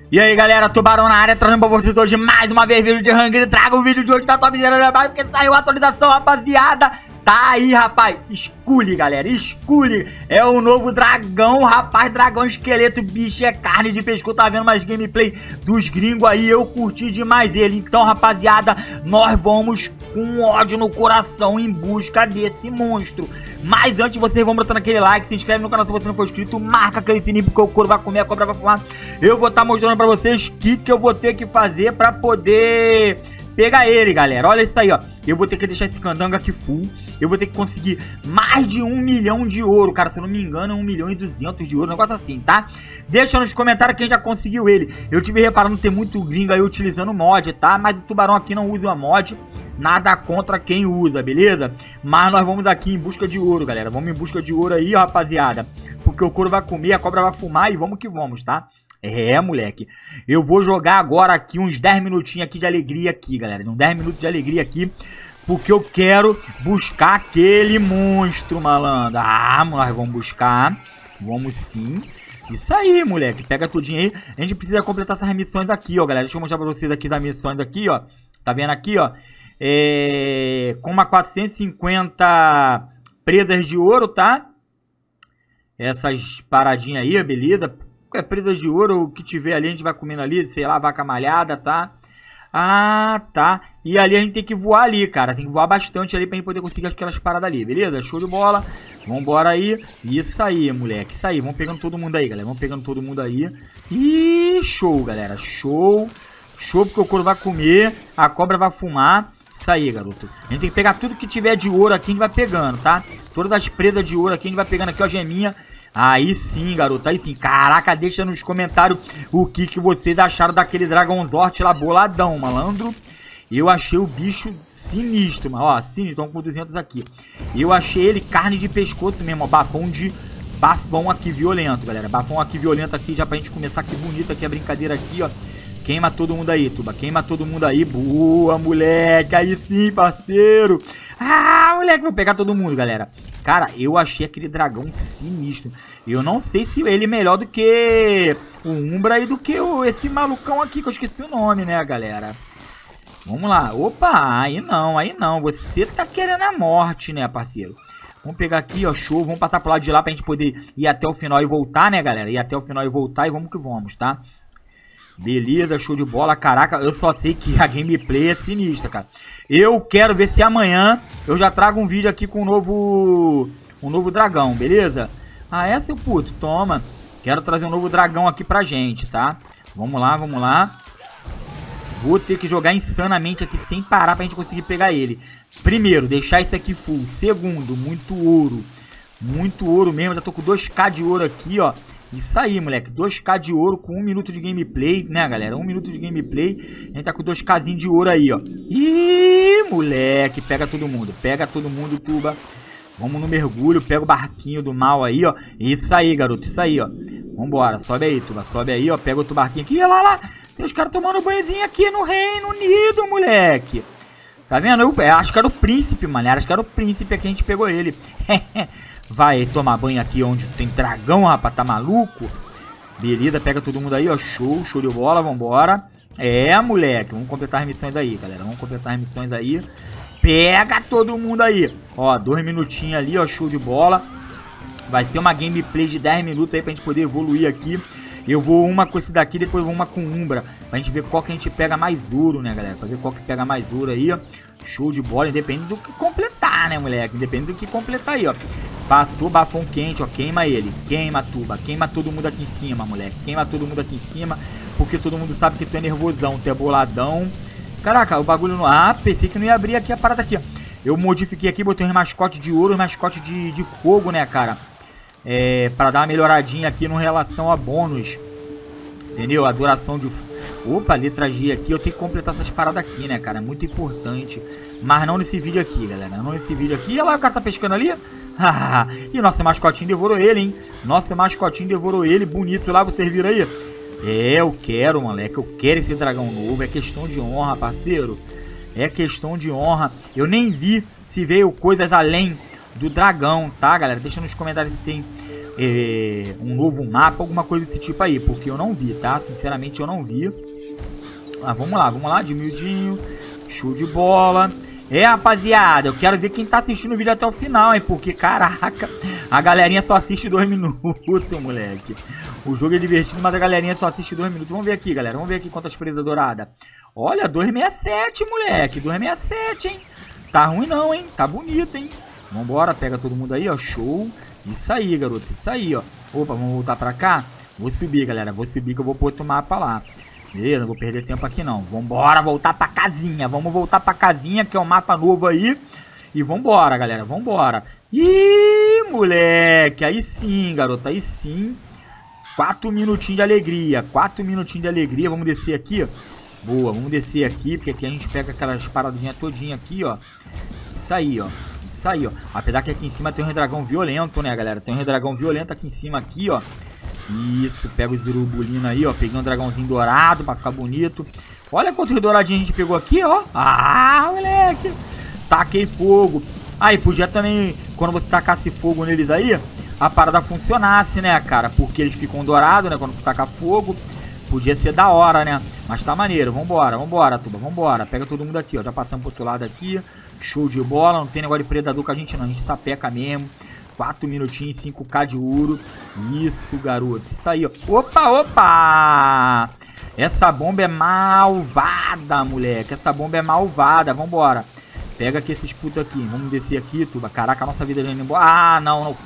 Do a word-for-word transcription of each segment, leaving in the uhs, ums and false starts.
E aí galera, Tubarão na área, trazendo pra vocês hoje mais uma vez vídeo de Hungry Dragon. O vídeo de hoje tá top zero, porque saiu a atualização, rapaziada. Tá aí, rapaz, Skuli, galera, Skuli é o novo dragão, rapaz, dragão esqueleto, bicho, é carne de pescoço. Tá vendo mais gameplay dos gringos aí, eu curti demais ele. Então, rapaziada, nós vamos com ódio no coração em busca desse monstro. Mas antes, vocês vão botando aquele like, se inscreve no canal se você não for inscrito, marca aquele sininho porque o couro vai comer, a cobra vai fumar. Eu vou estar mostrando pra vocês o que, que eu vou ter que fazer pra poder pegar ele, galera. Olha isso aí, ó. Eu vou ter que deixar esse candanga aqui full. Eu vou ter que conseguir mais de um milhão de ouro, cara. Se eu não me engano, é um milhão e duzentos de ouro, um negócio assim, tá? Deixa nos comentários quem já conseguiu ele. Eu tive reparando ter muito gringo aí utilizando mod, tá? Mas o Tubarão aqui não usa mod. Nada contra quem usa, beleza? Mas nós vamos aqui em busca de ouro, galera. Vamos em busca de ouro aí, rapaziada. Porque o couro vai comer, a cobra vai fumar e vamos que vamos, tá? É, moleque. Eu vou jogar agora aqui uns dez minutinhos aqui de alegria aqui, galera. Uns dez minutos de alegria aqui. Porque eu quero buscar aquele monstro, malandro. Ah, nós vamos buscar. Vamos sim. Isso aí, moleque. Pega tudinho aí. A gente precisa completar essas missões aqui, ó, galera. Deixa eu mostrar pra vocês aqui das missões aqui, ó. Tá vendo aqui, ó? É... Com uma quatrocentas e cinquenta presas de ouro, tá? Essas paradinhas aí, beleza? É presas de ouro, o que tiver ali, a gente vai comendo ali, sei lá, vaca malhada, tá? Ah, tá. E ali a gente tem que voar ali, cara. Tem que voar bastante ali pra gente poder conseguir aquelas paradas ali, beleza? Show de bola. Vambora aí. Isso aí, moleque. Isso aí. Vamos pegando todo mundo aí, galera. Vamos pegando todo mundo aí. E show, galera. Show. Show, porque o couro vai comer. A cobra vai fumar. Isso aí, garoto. A gente tem que pegar tudo que tiver de ouro aqui, a gente vai pegando, tá? Todas as presas de ouro aqui, a gente vai pegando aqui, ó, geminha. Aí sim, garoto, aí sim. Caraca, deixa nos comentários o que, que vocês acharam daquele Dragonzord lá boladão, malandro. Eu achei o bicho sinistro, mano. Ó, sinistro, estão com duzentos aqui. Eu achei ele carne de pescoço mesmo, ó. Bafão de... Bafão aqui violento, galera. Bafão aqui violento aqui, já pra gente começar aqui bonito aqui a brincadeira aqui, ó. Queima todo mundo aí, Tuba. Queima todo mundo aí. Boa, moleque. Aí sim, parceiro. Ah, moleque. Vou pegar todo mundo, galera. Cara, eu achei aquele dragão sinistro. Eu não sei se ele é melhor do que o Umbra e do que o, esse malucão aqui, que eu esqueci o nome, né, galera? Vamos lá. Opa, aí não, aí não. Você tá querendo a morte, né, parceiro? Vamos pegar aqui, ó, show. Vamos passar pro lado de lá pra gente poder ir até o final e voltar, né, galera? Ir até o final e voltar e vamos que vamos, tá? Beleza, show de bola. Caraca, eu só sei que a gameplay é sinistra, cara. Eu quero ver se amanhã eu já trago um vídeo aqui com um novo um novo dragão, beleza? Ah, é, seu puto? Toma. Quero trazer um novo dragão aqui pra gente, tá? Vamos lá, vamos lá. Vou ter que jogar insanamente aqui sem parar pra gente conseguir pegar ele. Primeiro, deixar esse aqui full. Segundo, muito ouro. Muito ouro mesmo. Já tô com dois K de ouro aqui, ó. Isso aí, moleque, dois K de ouro com um minuto de gameplay, né, galera? um minuto de gameplay, a gente tá com dois K de ouro aí, ó. Ih, moleque, pega todo mundo, pega todo mundo, Tuba. Vamos no mergulho, pega o barquinho do mal aí, ó. Isso aí, garoto, isso aí, ó. Vambora, sobe aí, Tuba, sobe aí, ó. Pega outro barquinho aqui, olha lá, lá. Tem os caras tomando banhozinho aqui no Reino Unido, moleque. Tá vendo? Eu, eu acho que era o príncipe, mano. Acho que era o príncipe aqui, a gente pegou ele. Vai tomar banho aqui onde tem dragão, rapaz, tá maluco? Beleza, pega todo mundo aí, ó, show, show de bola, vambora. É, moleque, vamos completar as missões aí, galera, vamos completar as missões aí. Pega todo mundo aí. Ó, dois minutinhos ali, ó, show de bola. Vai ser uma gameplay de dez minutos aí pra gente poder evoluir aqui. Eu vou uma com esse daqui, depois vou uma com Umbra. Pra gente ver qual que a gente pega mais ouro, né, galera? Pra ver qual que pega mais ouro aí, ó. Show de bola, independente do que completar, né, moleque? Independente do que completar aí, ó. Passou bafão quente, ó. Queima ele. Queima, Tuba. Queima todo mundo aqui em cima, moleque. Queima todo mundo aqui em cima. Porque todo mundo sabe que tu é nervosão, tu é boladão. Caraca, o bagulho não... Ah, pensei que não ia abrir aqui a parada aqui, ó. Eu modifiquei aqui, botei uns mascotes de ouro, uns mascotes de, de fogo, né, cara? É... Pra dar uma melhoradinha aqui no relação a bônus. Entendeu? A duração de... Opa, letra G aqui. Eu tenho que completar essas paradas aqui, né, cara? É muito importante. Mas não nesse vídeo aqui, galera. Não nesse vídeo aqui. Olha lá, o cara tá pescando ali. E nosso mascotinho devorou ele, hein? Nosso mascotinho devorou ele. Bonito lá, vocês viram aí? É, eu quero, moleque. Eu quero esse dragão novo. É questão de honra, parceiro. É questão de honra. Eu nem vi se veio coisas além do dragão, tá, galera? Deixa nos comentários se tem é, um novo mapa, alguma coisa desse tipo aí, porque eu não vi, tá? Sinceramente eu não vi. Ah, vamos lá, vamos lá, de miudinho. Show de bola. É, rapaziada, eu quero ver quem tá assistindo o vídeo até o final, hein? Porque, caraca, a galerinha só assiste dois minutos, moleque. O jogo é divertido, mas a galerinha só assiste dois minutos. Vamos ver aqui, galera. Vamos ver aqui quantas presas douradas. Olha, duzentos e sessenta e sete, moleque. duzentos e sessenta e sete, hein? Tá ruim não, hein? Tá bonito, hein? Vambora, pega todo mundo aí, ó. Show. Isso aí, garoto. Isso aí, ó. Opa, vamos voltar pra cá? Vou subir, galera. Vou subir que eu vou pro outro mapa lá. Beleza, não vou perder tempo aqui não. Vambora voltar pra casinha. Vamos voltar pra casinha, que é um mapa novo aí. E vambora, galera. Vambora. Ih, moleque. Aí sim, garoto. Aí sim. Quatro minutinhos de alegria. Quatro minutinhos de alegria. Vamos descer aqui. Boa, vamos descer aqui. Porque aqui a gente pega aquelas paradinhas todinhas aqui, ó. Isso aí, ó. Isso aí, ó. Apesar que aqui em cima tem um dragão violento, né, galera? Tem um dragão violento aqui em cima, aqui, ó. Isso, pega os urubulinos aí, ó. Peguei um dragãozinho dourado pra ficar bonito. Olha quantos douradinhos a gente pegou aqui, ó. Ah, moleque. Taquei fogo. Aí, podia também, quando você tacasse fogo neles aí, a parada funcionasse, né, cara? Porque eles ficam dourados, né, quando tu tacar fogo. Podia ser da hora, né? Mas tá maneiro. Vambora, vambora, tuba. Vambora. Pega todo mundo aqui, ó. Já passamos pro outro lado aqui. Show de bola. Não tem negócio de predador com a gente, não. A gente sapeca mesmo. quatro minutinhos, cinco K de ouro. Isso, garoto. Isso aí, ó. Opa, opa! Essa bomba é malvada, moleque. Essa bomba é malvada. Vambora. Pega aqui esses putos aqui. Vamos descer aqui, tuba. Caraca, a nossa vida já indo embora. Ah, não, não.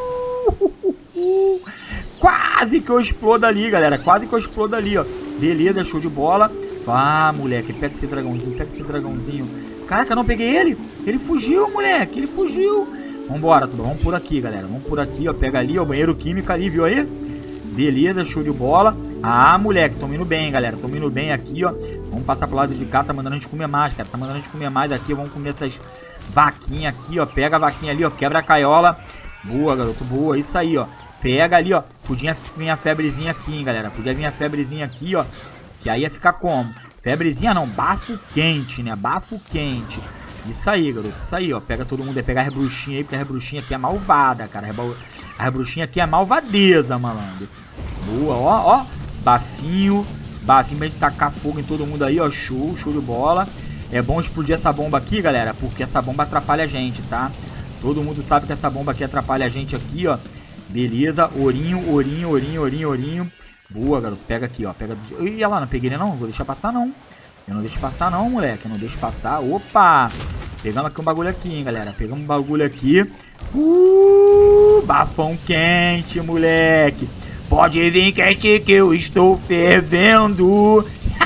Quase que eu explodo ali, galera. Quase que eu explodo ali, ó. Beleza, show de bola. Ah, moleque. Pega esse dragãozinho. Pega esse dragãozinho. Caraca, não peguei ele. Ele fugiu, moleque. Ele fugiu. Vambora, tudo. Vamos por aqui, galera. Vamos por aqui, ó. Pega ali, ó. Banheiro químico ali, viu aí? Beleza, show de bola. Ah, moleque. Tamo indo bem, galera. Tamo indo bem aqui, ó. Vamos passar pro lado de cá. Tá mandando a gente comer mais, cara. Tá mandando a gente comer mais aqui. Vamos comer essas vaquinhas aqui, ó. Pega a vaquinha ali, ó. Quebra a caiola. Boa, garoto. Boa. Isso aí, ó. Pega ali, ó. Podia vir a febrezinha aqui, hein, galera. Podia vir a febrezinha aqui, ó. Que aí ia ficar como? Febrezinha não. Bafo quente, né? Bafo quente. Isso aí, garoto. Isso aí, ó. Pega todo mundo aí. Pega a rebruxinha aí, porque a rebruxinha aqui é malvada, cara. A rebruxinha aqui é malvadeza, malandro. Boa, ó, ó. Bafinho. Bafinho pra gente tacar fogo em todo mundo aí, ó. Show, show de bola. É bom explodir essa bomba aqui, galera, porque essa bomba atrapalha a gente, tá? Todo mundo sabe que essa bomba aqui atrapalha a gente aqui, ó. Beleza. Ourinho, ourinho, ourinho, ourinho, ourinho. Boa, garoto. Pega aqui, ó. Pega... Ih, olha lá, não peguei ele não. Vou deixar passar, não. Eu não deixo passar não, moleque. Eu não deixo passar. Opa! Pegamos aqui um bagulho aqui, hein, galera. Pegamos um bagulho aqui. Uh! Bafão quente, moleque. Pode vir quente que eu estou fervendo.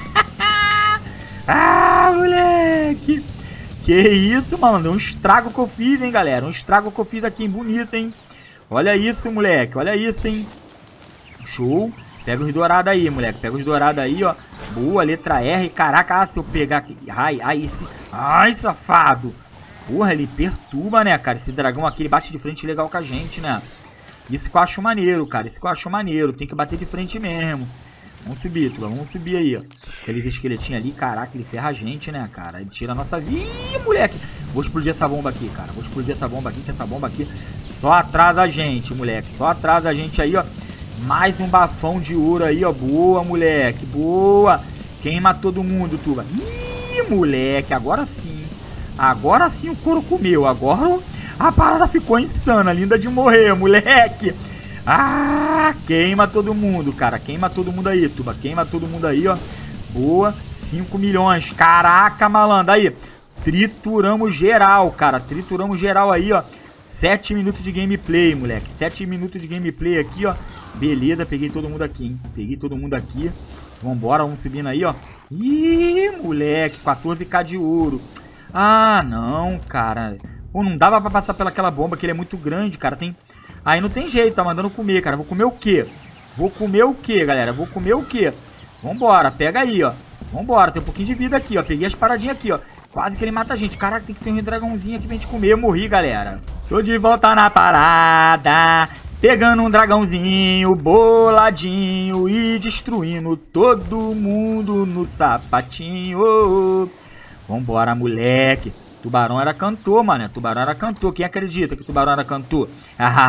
Ah, moleque. Que isso, mano. Um estrago que eu fiz, hein, galera. Um estrago que eu fiz aqui, hein. Bonito, hein. Olha isso, moleque. Olha isso, hein. Show. Pega os dourados aí, moleque. Pega os dourados aí, ó. Boa, letra R. Caraca, se eu pegar aqui. Ai, ai, esse... Ai, safado. Porra, ele perturba, né, cara? Esse dragão aqui, ele bate de frente legal com a gente, né? Isso que eu acho maneiro, cara. Isso que eu acho maneiro. Tem que bater de frente mesmo. Vamos subir, Tula. Vamos subir aí, ó. Aqueles esqueletinhos ali, caraca, ele ferra a gente, né, cara? Ele tira a nossa vida. Ih, moleque. Vou explodir essa bomba aqui, cara. Vou explodir essa bomba aqui, que essa bomba aqui só atrasa a gente, moleque. Só atrasa a gente aí, ó. Mais um bafão de ouro aí, ó. Boa, moleque. Boa. Queima todo mundo, Tuba. Ih, moleque. Agora sim. Agora sim o couro comeu. Agora a parada ficou insana. Linda de morrer, moleque. Ah, queima todo mundo, cara. Queima todo mundo aí, Tuba. Queima todo mundo aí, ó. Boa. cinco milhões. Caraca, malandro. Aí. Trituramos geral, cara. Trituramos geral aí, ó. sete minutos de gameplay, moleque. sete minutos de gameplay aqui, ó. Beleza, peguei todo mundo aqui, hein. Peguei todo mundo aqui. Vambora, vamos subindo aí, ó. Ih, moleque, quatorze K de ouro. Ah, não, cara. Pô, não dava pra passar pelaquela bomba, que ele é muito grande, cara. Tem... Aí não tem jeito, tá mandando comer, cara. Vou comer o quê? Vou comer o quê, galera? Vou comer o quê? Vambora, pega aí, ó. Vambora, tem um pouquinho de vida aqui, ó. Peguei as paradinhas aqui, ó. Quase que ele mata a gente. Caraca, tem que ter um dragãozinho aqui pra gente comer. Eu morri, galera. Tô de volta na parada. Pegando um dragãozinho boladinho e destruindo todo mundo no sapatinho. Vambora, moleque. Tubarão era cantor, mano. Tubarão era cantor. Quem acredita que Tubarão era cantor? Ah,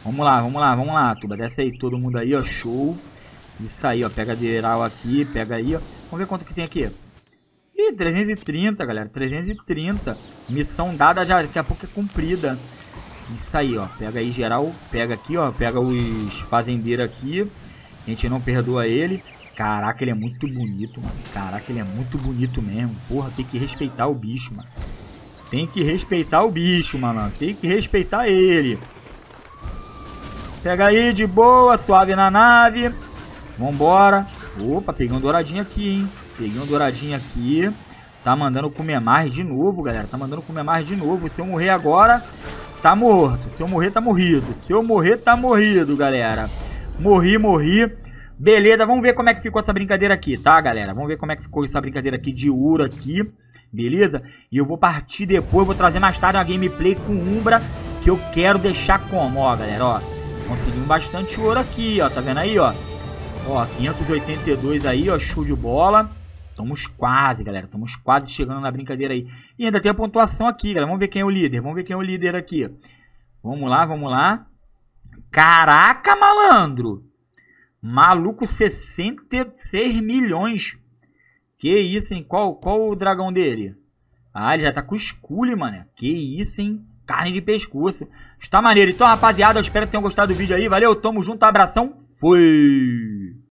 Vamos lá, vamos lá, vamos lá, Tuba. Desce aí, todo mundo aí, ó. Show. Isso aí, ó. Pega geral aqui, pega aí, ó. Vamos ver quanto que tem aqui. Ih, trezentos e trinta, galera. trezentos e trinta. Missão dada já, daqui a pouco é cumprida. Isso aí, ó. Pega aí geral. Pega aqui, ó. Pega os fazendeiros aqui. A gente não perdoa ele. Caraca, ele é muito bonito, mano. Caraca, ele é muito bonito mesmo. Porra, tem que respeitar o bicho, mano. Tem que respeitar o bicho, mano. Tem que respeitar ele. Pega aí, de boa. Suave na nave. Vambora. Opa, peguei um douradinho aqui, hein. Peguei um douradinho aqui. Tá mandando comer mais de novo, galera. Tá mandando comer mais de novo. Se eu morrer agora, tá morto. Se eu morrer, tá morrido. Se eu morrer, tá morrido, galera. Morri, morri. Beleza, vamos ver como é que ficou essa brincadeira aqui, tá, galera? Vamos ver como é que ficou essa brincadeira aqui de ouro aqui. Beleza? E eu vou partir depois, vou trazer mais tarde uma gameplay com Umbra, que eu quero deixar como, ó, galera, ó. Conseguimos bastante ouro aqui, ó, tá vendo aí, ó? Ó, quinhentos e oitenta e dois aí, ó, show de bola. Estamos quase, galera, estamos quase chegando na brincadeira aí. E ainda tem a pontuação aqui, galera, vamos ver quem é o líder, vamos ver quem é o líder aqui. Vamos lá, vamos lá. Caraca, malandro! Maluco, sessenta e seis milhões. Que isso, hein? Qual, qual o dragão dele? Ah, ele já tá com o Skull, mano. Que isso, hein? Carne de pescoço. Está maneiro. Então, rapaziada, eu espero que tenham gostado do vídeo aí. Valeu, tamo junto, abração. Fui!